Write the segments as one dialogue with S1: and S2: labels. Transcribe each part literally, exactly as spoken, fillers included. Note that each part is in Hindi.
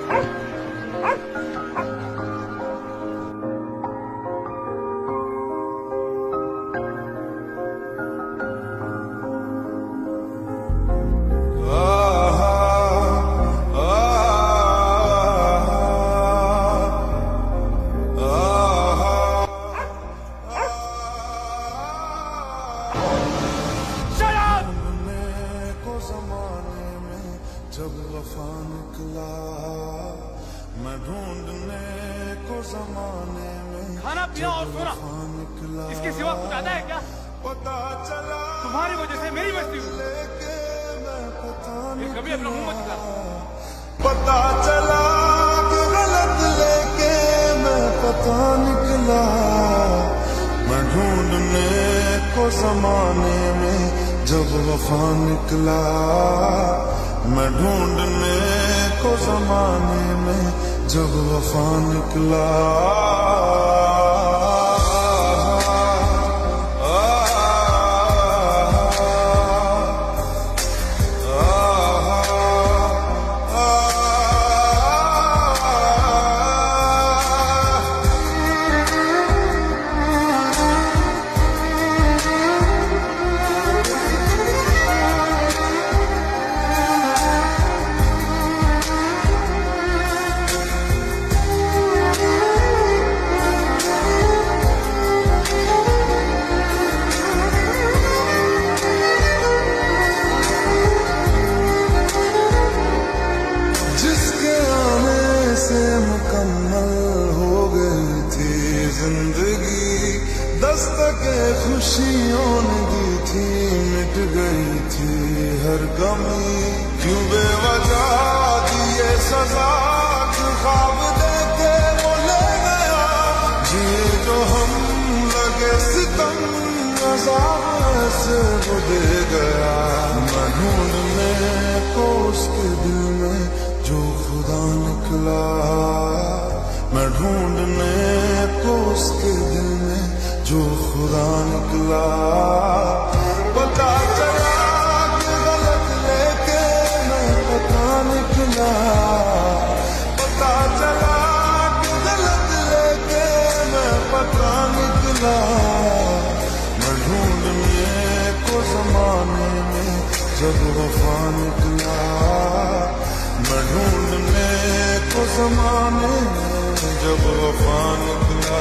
S1: जब वफा निकला मैं ढूंढने को जमाने में,
S2: खाना पीना और सोना, इसके सिवा कुछ आता है क्या?
S1: पता चला
S2: तुम्हारी वजह से मेरी बस्ती हुई, कभी अपना मुंह मत दिखा।
S1: पता चला कि गलत लेके मैं पता निकला, मैं ढूंढने को जमाने में जब वफा निकला, मैं ढूंढने को जमाने में जब वफा निकला। मुकम्मल हो गई थी जिंदगी, दस्तके खुशियों ने दी थी, मिट गई थी हर गमी। क्यों बेवजह दिए सजा, क्यों ख्वाब देके वो ले गया, जिए जो हम लगे सितम, अज़ाब से वो दे गया। मैं ढूंढने को उसके दिल में जो खुदा निकला, मैं ढूंढने को उसके दिल में जो खुदा निकला। पता चला कि गलत लेके मैं पता निकला, पता चला कि गलत लेके मैं पता निकला। मैं ढूंढने को जमाने में जब वफा निकला, मैं ढूंढने को जमाने में जब वफा निकला।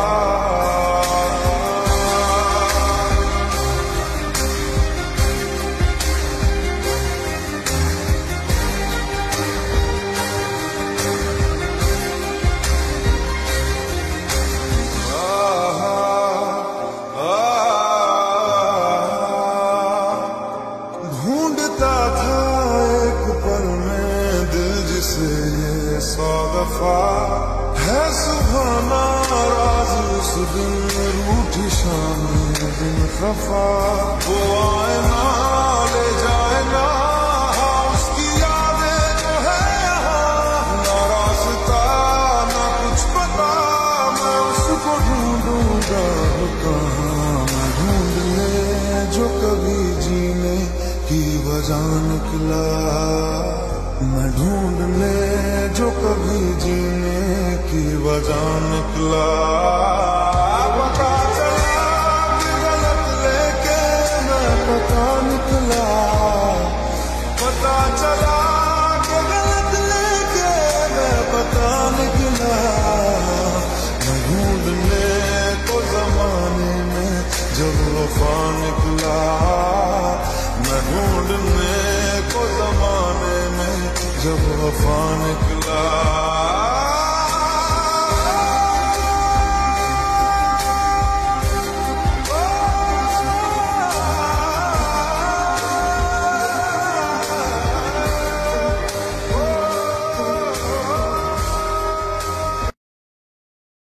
S1: ढूंढता था एक पल में दिल जिसे ये सौ दफा, है सुभाना राज उस दिन रूठी शाम दिन खफा। वो आए ना ले जाए ना उसकी यादें जो है यहाँ, ना रास्ता ना कुछ पता, मैं उसको ढूंढूंगा कहाँ। मैं ढूंढने जो कभी जीने की वजह निकला, मैं ढूंढने जो कभी जीने की वजह निकला। पता चला कि गलत लेके मैं पता निकला, पता चला कि गलत लेके मैं पता निकला। मैं ढूंढने को जमाने में जब वफा निकला, मैं ढूंढने को जमाने में जब वफा निकला।